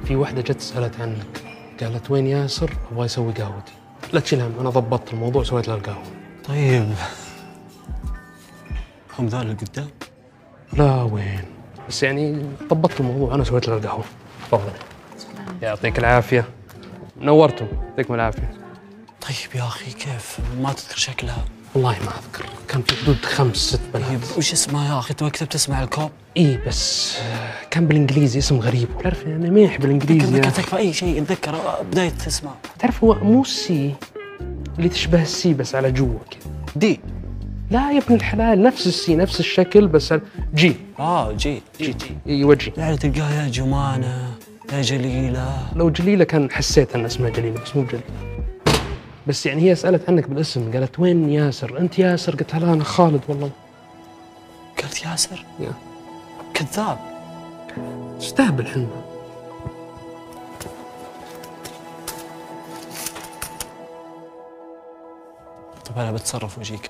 في وحدة جت سألت عنك، قالت وين ياسر؟ أبغى يسوي قهوتي. لا تشيل هم، أنا ضبطت الموضوع سويت له القهوة. طيب هم ذول اللي قدام؟ لا وين، بس يعني ضبطت الموضوع، أنا سويت له القهوة. تفضل. يعطيك العافية، نورتم، يعطيكم العافية. طيب يا أخي كيف ما تذكر شكلها؟ والله ما أذكر، كان في حدود 5 6 بنات. طيب وش اسمها يا أخي؟ أنت ما كتبت اسمها على الكوب؟ إيه بس كان بالإنجليزي اسم غريب، تعرف أنا ما يحب الإنجليزي. ذكر تكفى أي شيء، اتذكر بداية اسمها. تعرف هو مو السي اللي تشبه السي بس على جوا كذا. دي؟ لا يا ابن الحلال، نفس السي نفس الشكل بس جي. جي. ايوه جي. يعني تلقاها يا جمانة يا جليلة. لو جليلة كان حسيت ان اسمها جليلة بس مو بجليلة. بس يعني هي سألت عنك بالاسم، قالت وين ياسر؟ انت ياسر؟ قلت لها انا خالد والله. قلت ياسر؟ يا كذاب. استهبل حنا. طيب انا بتصرف واجيك.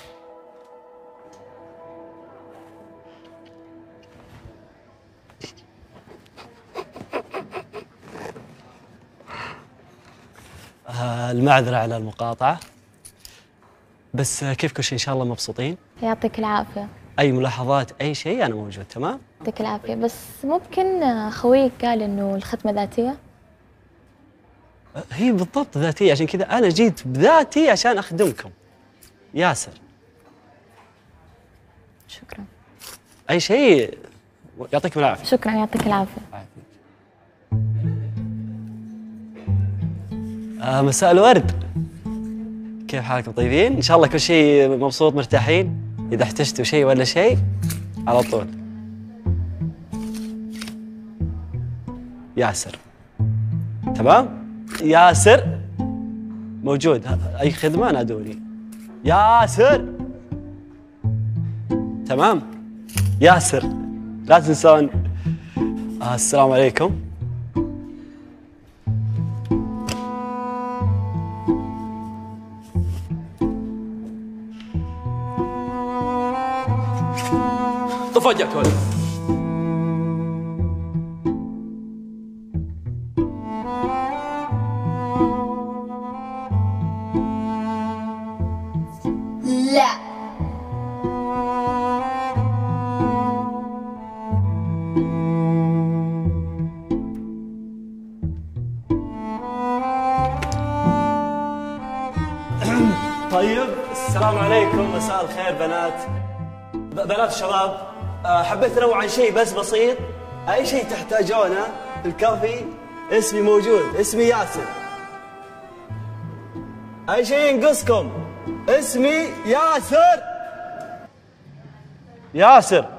المعذرة على المقاطعة، بس كيف كل شيء إن شاء الله مبسوطين؟ يعطيك العافية. أي ملاحظات أي شيء أنا موجود. تمام؟ يعطيك العافية، بس ممكن خويك قال إنه الختمة ذاتية؟ هي بالضبط ذاتية، عشان كذا أنا جيت بذاتي عشان أخدمكم. ياسر. شكرا. أي شيء يعطيكم العافية. شكرا، يعطيك العافية. مساء الورد، كيف حالكم؟ طيبين؟ إن شاء الله كل شيء مبسوط مرتاحين. إذا احتجتوا شيء ولا شيء على طول. ياسر. تمام؟ ياسر موجود، أي خدمة نادوني. ياسر. تمام؟ ياسر لا تنسون. السلام عليكم. تفاجأت ولد. لا. طيب السلام عليكم، مساء الخير بنات الشباب. حبيت انوع عن شيء بس بسيط. اي شيء تحتاجونه في الكافي اسمي موجود، اسمي ياسر. اي شيء ينقصكم اسمي ياسر.